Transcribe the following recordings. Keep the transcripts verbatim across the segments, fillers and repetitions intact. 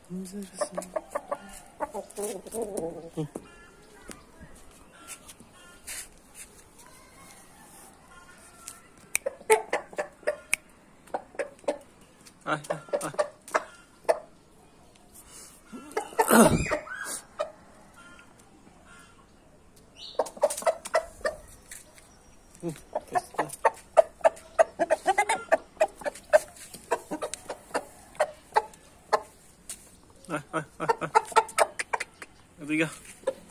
Ai, ai, ai. Uh, ai, ai, ai, ai. There we go.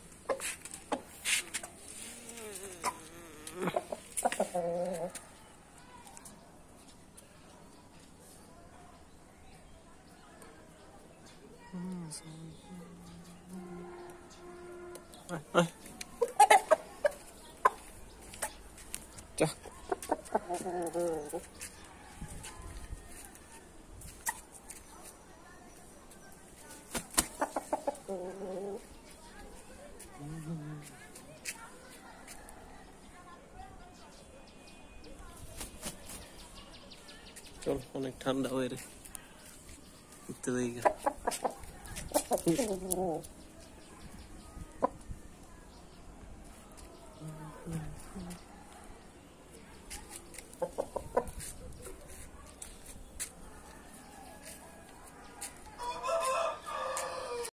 Ai, ai. Cha. চল অনেক ঠান্ডা হয়ে রে ঘুরতে যাই।